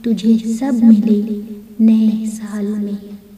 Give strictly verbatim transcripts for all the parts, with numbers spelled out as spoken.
تجھے سب ملے نئے سال میں۔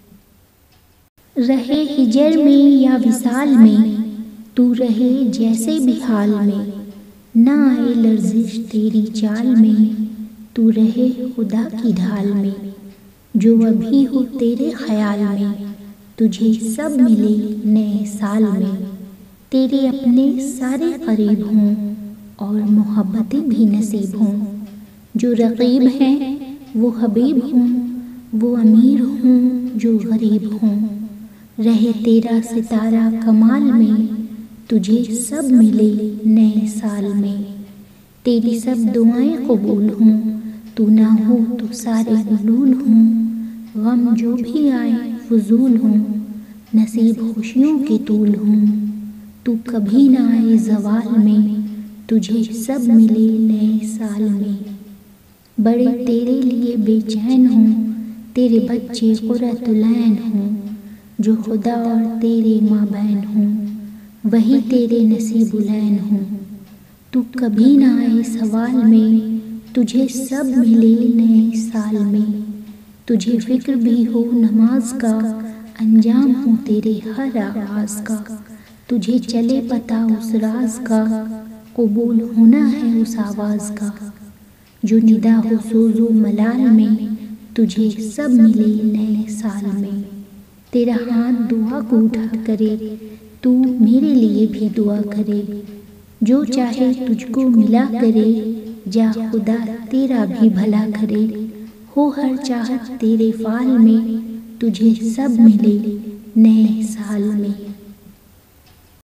رہے ہجر میں یا وصال میں، تو رہے جیسے بھی حال میں، نہ آئے لرزش تیری چال میں، تو رہے خدا کی ڈھال میں۔ جو ابھی ہو تیرے خیال میں، تجھے سب ملے نئے سال میں۔ تیرے اپنے سارے قریب ہوں اور محبتیں بھی نصیب ہوں۔ جو رقیب ہیں وہ حبیب ہوں، وہ امیر ہوں جو غریب ہوں۔ رہے تیرا ستارہ کمال میں، تجھے سب ملے نئے سال میں۔ تیری سب دعائیں قبول ہوں، تو نہ ہو تو سارے ملول ہوں۔ غم جو بھی آئے فضول ہوں، نصیب خوشیوں کے طول ہوں۔ تو کبھی نہ آئے زوال میں، تجھے سب ملے نئے سال میں۔ بڑے تیرے لیے بے چین ہوں، تیرے بچے قرۃ العین ہوں۔ جو خدا اور تیرے مابین ہوں، وہی تیرے نصیب العین ہوں۔ تو کبھی نہ آئے سوال میں، تجھے سب ملے نئے سال میں۔ تجھے فکر بھی ہو نماز کا، انجام ہو تیرے ہر آغاز کا۔ تجھے چلے پتہ اس راز کا، قبول ہونا ہے اس آواز کا۔ جو ندا ہو سوز و ملال میں، تجھے سب ملے نئے سال میں۔ تیرا ہاتھ دعا کو اٹھا کرے، تو میرے لیے بھی دعا کرے۔ جو چاہے تجھ کو ملا کرے، جا خدا تیرا بھی بھلا کرے۔ ہو ہر چاہت تیرے فعال میں، تجھے سب ملے نئے سال میں۔